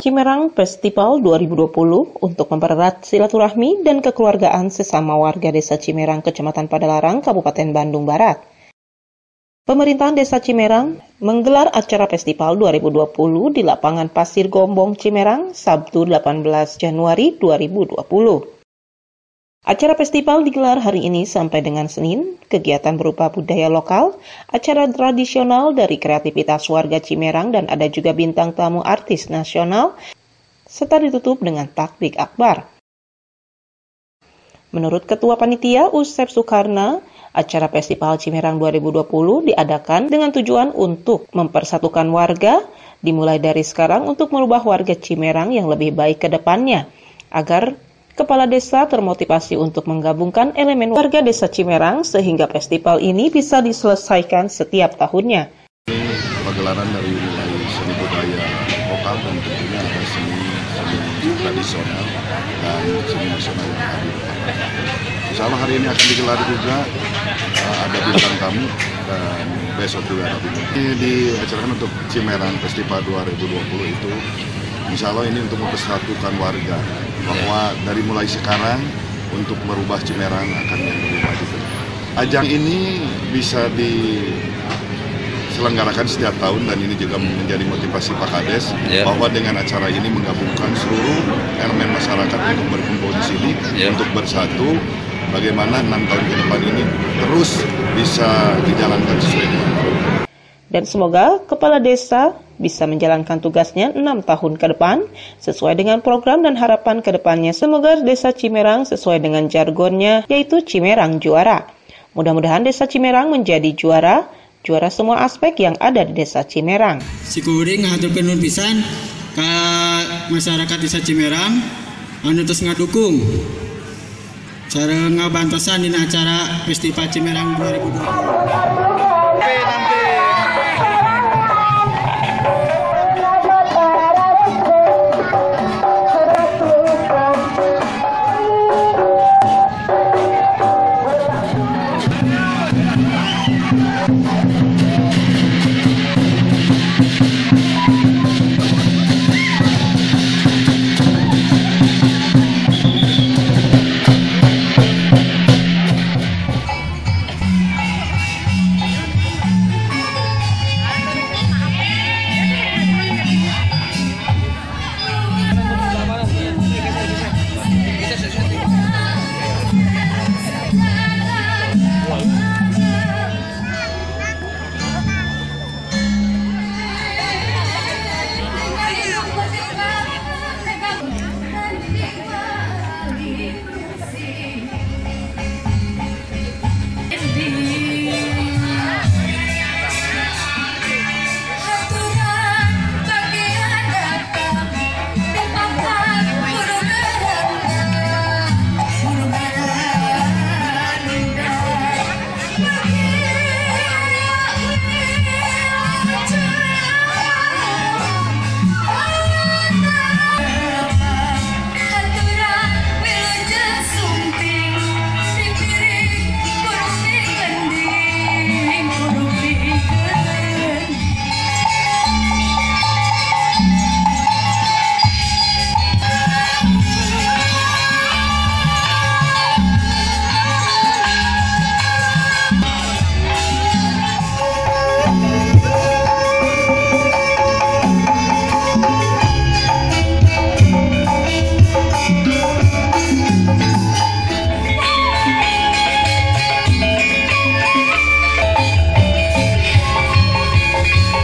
Cimerang Festival 2020 untuk mempererat silaturahmi dan kekeluargaan sesama warga Desa Cimerang, Kecamatan Padalarang, Kabupaten Bandung Barat. Pemerintahan Desa Cimerang menggelar acara Festival 2020 di lapangan Pasir Gombong Cimerang, Sabtu 18 Januari 2020. Acara festival digelar hari ini sampai dengan Senin. Kegiatan berupa budaya lokal, acara tradisional dari kreativitas warga Cimerang, dan ada juga bintang tamu artis nasional, serta ditutup dengan takbir akbar. Menurut Ketua Panitia Usep Sukarna, acara Festival Cimerang 2020 diadakan dengan tujuan untuk mempersatukan warga, dimulai dari sekarang untuk merubah warga Cimerang yang lebih baik ke depannya, agar Kepala Desa termotivasi untuk menggabungkan elemen warga Desa Cimerang sehingga festival ini bisa diselesaikan setiap tahunnya. Ini pagelaran dari mulai seni budaya lokal dan tentunya ada seni tradisional dan seni nasional yang hadir. Insya Allah hari ini akan digelar juga ada bintang tamu dan besok juga ada bintang. Ini diacarakan untuk Cimerang Festival 2020 itu. Insya Allah ini untuk mempersatukan warga, bahwa dari mulai sekarang untuk merubah Cimerang akan yang lebih maju. Ajang ini bisa diselenggarakan setiap tahun dan ini juga menjadi motivasi Pak Kades bahwa dengan acara ini menggabungkan seluruh elemen masyarakat untuk berkumpul di sini untuk bersatu. Bagaimana 6 tahun ke depan ini terus bisa dijalankan sesuai dengan. Dan semoga Kepala Desa bisa menjalankan tugasnya 6 tahun ke depan sesuai dengan program dan harapan ke depannya. Semoga Desa Cimerang sesuai dengan jargonnya, yaitu Cimerang Juara. Mudah-mudahan Desa Cimerang menjadi juara semua aspek yang ada di Desa Cimerang. Sikuring ngaturkeun nuhun pisan ka masyarakat Desa Cimerang anu tos ngadukung sareng ngabantosan dina acara Festival Cimerang 2020.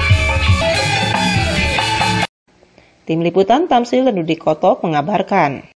Tim Liputan Tamsil Dudi Kotok mengabarkan.